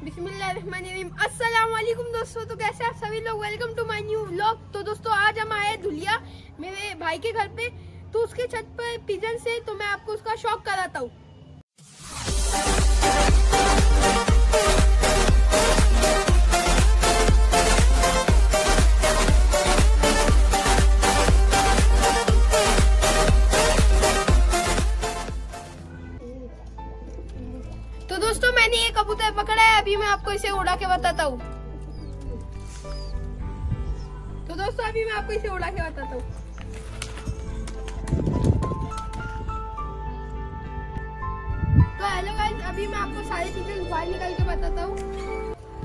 बिस्मिल्लाहिर्रहमानिर्रहीम। अस्सलाम वालेकुम दोस्तों, तो कैसे आप सभी लोग। Welcome to my new vlog. तो दोस्तों आज हम आए धुलिया मेरे भाई के घर पे, तो उसके छत पर पिजन से, तो मैं आपको उसका शौक कराता हूँ। तो दोस्तों मैंने ये कबूतर पकड़ा है, अभी मैं आपको इसे उड़ा के बताता हूँ। तो दोस्तों अभी मैं आपको इसे उड़ा के बताता हूँ। तो हेलो गाइस, अभी मैं आपको सारे चीजें बाहर निकाल के बताता हूँ।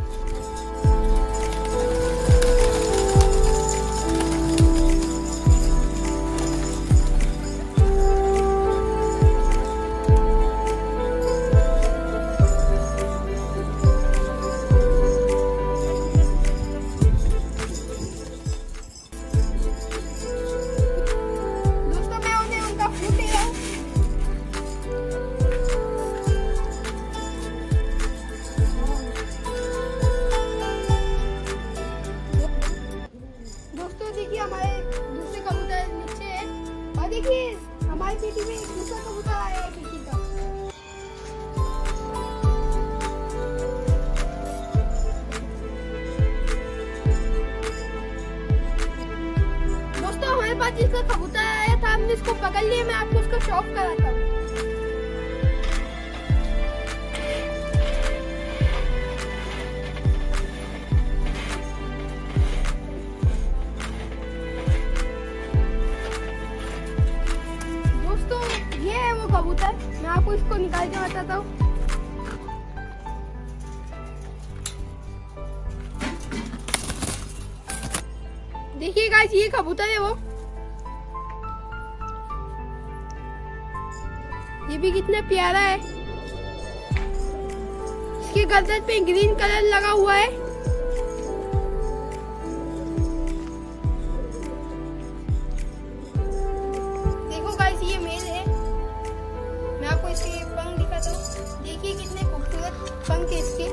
हमारे दूसरे कबूतर नीचे है, और देखिए हमारी पेटी में एक दूसरा कबूतर आया है किसी का। दोस्तों हमारे पास जिसका कबूतर आया था, हमने इसको पकड़ लिया। मैं आपको उसका शौक कराता हूँ। ये है वो कबूतर, मैं आपको इसको निकाल के बताता हूँ। देखिए गाइस, ये कबूतर है वो। ये भी कितना प्यारा है। इसके गर्दन पे ग्रीन कलर लगा हुआ है। देखो गाइस, ये मेल है। मैं आपको इसके पंख दिखाता हूँ। देखिए कितने खूबसूरत पंख है इसके।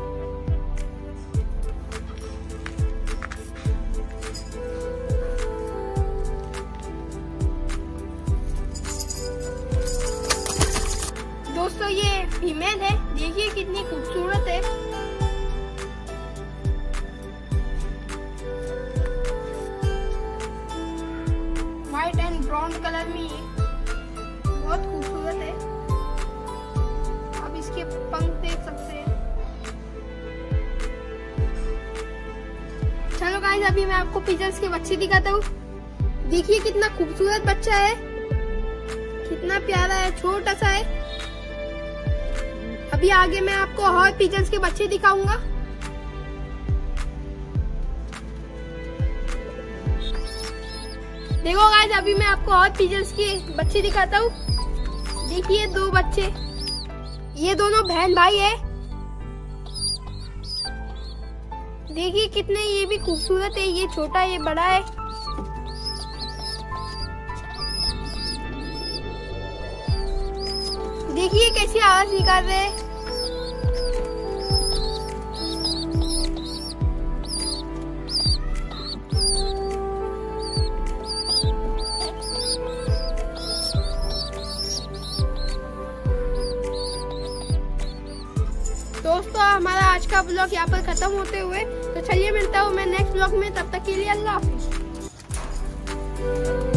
दोस्तों ये फीमेल है, देखिए कितनी खूबसूरत है। व्हाइट एंड ब्राउन कलर में ये बहुत खूबसूरत है। आप इसके पंख देख सकते हैं। चलो गाइस, अभी मैं आपको पिजन्स के बच्चे दिखाता हूँ। देखिए कितना खूबसूरत बच्चा है, कितना प्यारा है, छोटा सा है। अभी आगे मैं आपको और पिजन्स के बच्चे दिखाऊंगा। देखो गाइस, अभी मैं आपको और पिजन्स के बच्चे दिखाता हूँ। देखिए दो बच्चे, ये दोनों बहन भाई है। देखिए कितने ये भी खूबसूरत है। ये छोटा, ये बड़ा है। देखिए कैसी आवाज निकाल रहे हैं। दोस्तों हमारा आज का ब्लॉग यहाँ पर खत्म होते हुए, तो चलिए मिलता हूँ मैं नेक्स्ट ब्लॉग में। तब तक के लिए अल्लाह हाफिज।